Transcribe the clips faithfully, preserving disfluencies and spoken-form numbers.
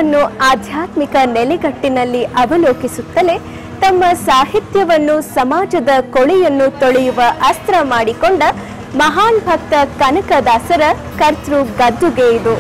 ಜಗತ್ತನ್ನು ಆಧ್ಯಾತ್ಮಿಕ ನೆಲೆಗಟ್ಟಿನಲ್ಲಿ ಅವಲೋಕಿಸುತ್ತಲೇ ತಮ್ಮ ಸಾಹಿತ್ಯವನ್ನು ಸಮಾಜದ ಕೊಳೆಯನ್ನು ತೊಳೆಯುವ ಅಸ್ತ್ರ ಮಾಡಿಕೊಂಡ ಮಹಾನ್ ಭಕ್ತ ಕನಕದಾಸರ ಕರ್ತೃ ಗದ್ದುಗೆ ಇದು.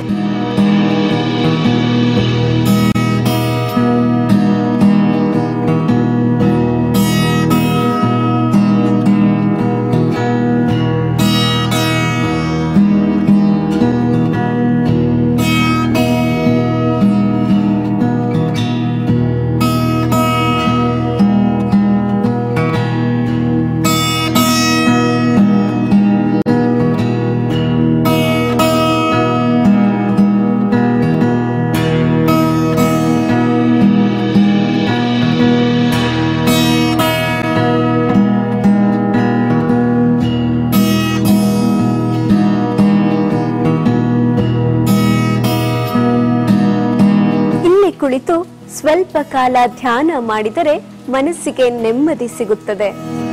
ಕುಳಿತು ಸ್ವಲ್ಪ ಕಾಲ ಧ್ಯಾನ ಮಾಡಿದರೆ ಮನಸ್ಸಿಗೆ ನೆಮ್ಮದಿ ಸಿಗುತ್ತದೆ.